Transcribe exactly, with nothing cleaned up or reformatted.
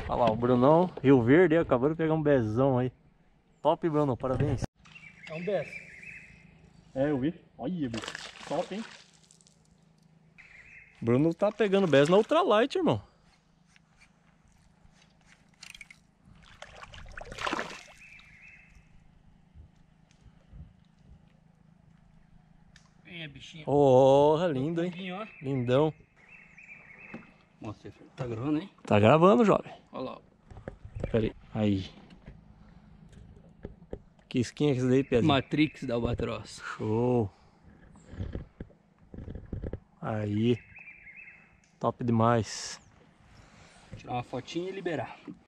Olha lá, o Brunão, Rio Verde, aí, acabou de pegar um bezão aí. Top, Bruno, parabéns. É um bez. É, eu vi. Olha, bicho. Top, hein? Bruno tá pegando bez na ultralight, irmão. Venha, bichinho. Porra, lindo, hein? Ó. Lindão. Nossa, tá gravando, hein? Tá gravando, jovem. Olha lá. Pera aí. Aí. Que skin é esse daí, Piazinho? Matrix da Albatross. Show. Aí. Top demais. Tirar uma fotinha e liberar.